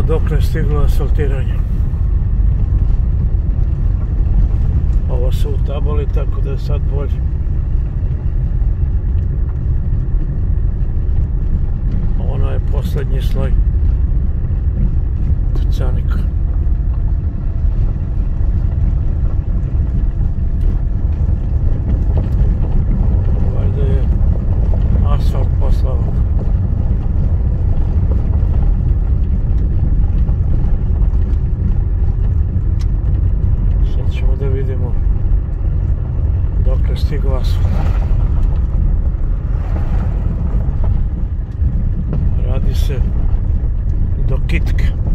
Dok ne stiglo asfaltiranje. Ovo su utabali, tako da je sad bolje. Ono je poslednji sloj tucanika. Valjda je asfalt posle ovog. Sad ćemo da vidimo dokle stigao asfalt. Radi se do Kitke.